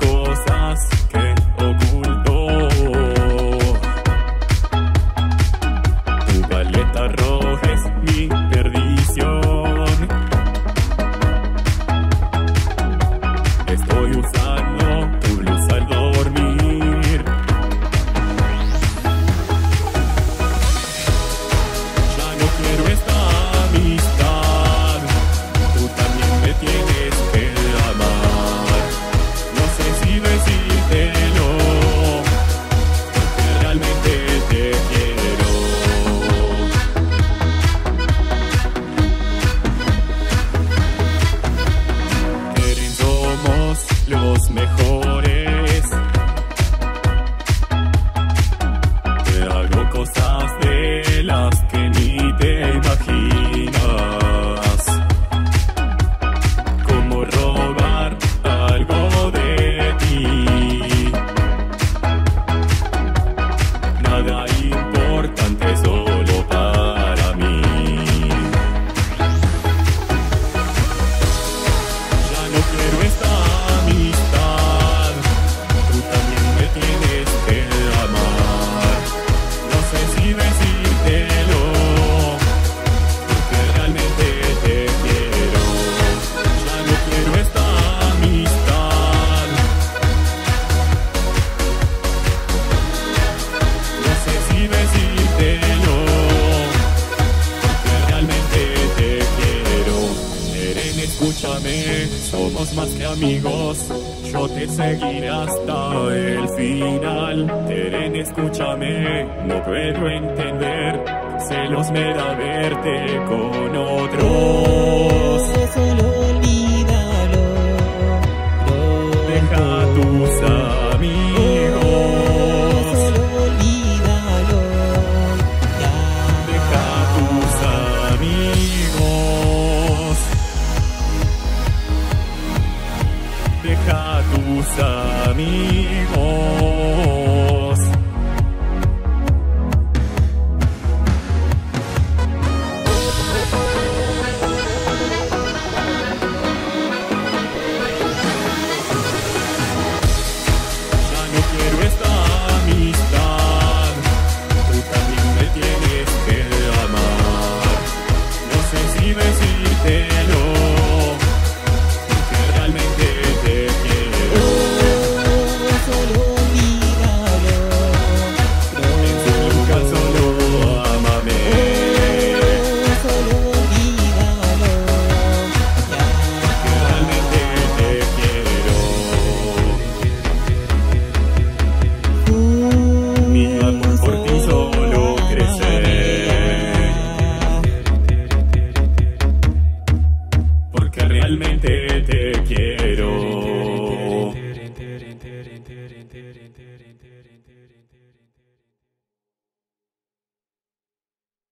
cosas que oculto. Tu paleta roja es mi perdición. Estoy usando tu blusa al dormir. Ya no quiero esta amistad. Tú también me tienes que amar. No sé si decírtelo, porque realmente te quiero. Keren, somos los mejores. Te hago cosas de las que ni te imaginas, como robar algo de ti. Nada importante solo para mí. Ya no quiero esta amistad. Tú también me tienes que amar. No sé si decírtelo, porque realmente te quiero. Ya no quiero esta amistad. No sé si decírtelo, porque realmente te quiero. Keren, escúchame, somos más que amigos. Yo te seguiré hasta el final. Keren, escúchame, no puedo entender. Celos me da verte con otros. Solo olvídalo. Deja a tus amigos. Solo olvídalo. Ya. Deja a tus amigos. Deja a tus amigos. Ya no quiero esta amistad. Tú también me tienes que amar. No sé si decírtelo, porque realmente te quiero. Solo olvídalo. En tu boca solo ámame. Solo olvídalo. Ya. Que realmente te quiero. Mi amor por ti solo crece, porque realmente te quiero.